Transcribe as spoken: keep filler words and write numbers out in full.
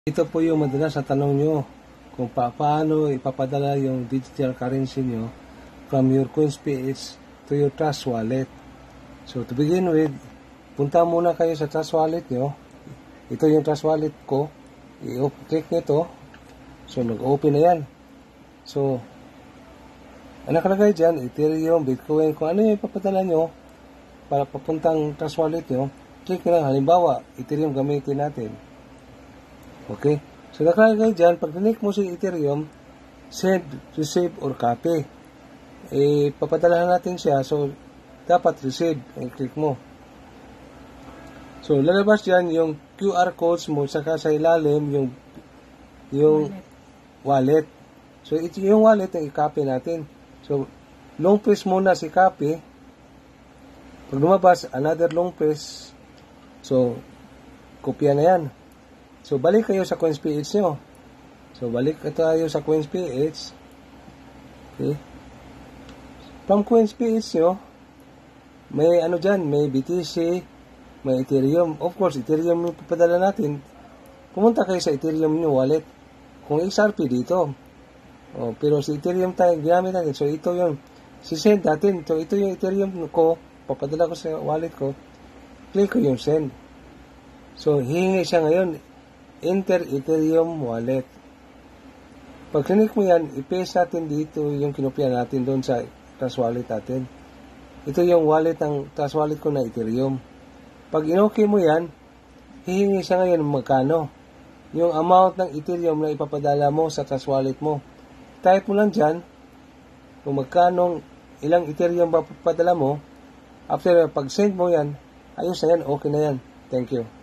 Ito po yung madalas na tanong nyo kung pa paano ipapadala yung digital currency nyo from your CoinsPH to your Trust Wallet. So to begin with, punta muna kayo sa Trust Wallet nyo. Ito yung Trust Wallet ko. I-click nyo to. So nag-open na yan. So ang nakalagay dyan, Ethereum, Bitcoin, kung ano yung ipapadala nyo para papuntang Trust Wallet nyo, click nyo lang. Halimbawa, Ethereum gamitin natin. Okay? So, nakalagay dyan, pag click mo si Ethereum, send, receive, or copy. Eh, papadalahan natin siya. So, dapat receive. I-click mo. So, lalabas dyan yung Q R codes mo, saka sa ilalim yung yung wallet. wallet. So, ito yung wallet na i-copy natin. So, long press muna si copy. Pag lumabas, another long press. So, kopya na yan. So, balik kayo sa CoinsPH nyo. So, balik tayo sa CoinsPH. Okay. From CoinsPH nyo, may ano dyan, may B T C, may Ethereum. Of course, Ethereum yung papadala natin. Pumunta kayo sa Ethereum nyo wallet. Kung X R P dito. Oh, pero si Ethereum tayo ginamit natin. So, ito yung si-send natin. So, ito yung Ethereum ko. Papadala ko sa wallet ko. Click ko yung send. So, hihingi siya ngayon. Enter Ethereum wallet. Pag click mo yan, i-paste natin dito yung kinopya natin doon sa Trust Wallet natin. Ito yung wallet ng Trust Wallet ko na Ethereum. Pag in-okay mo yan, hihingi siya ngayon magkano. Yung amount ng Ethereum na ipapadala mo sa Trust Wallet mo. Type mo lang dyan kung magkano, ilang Ethereum ba papadala mo. After pag-send mo yan, ayos na yan, okay na yan. Thank you.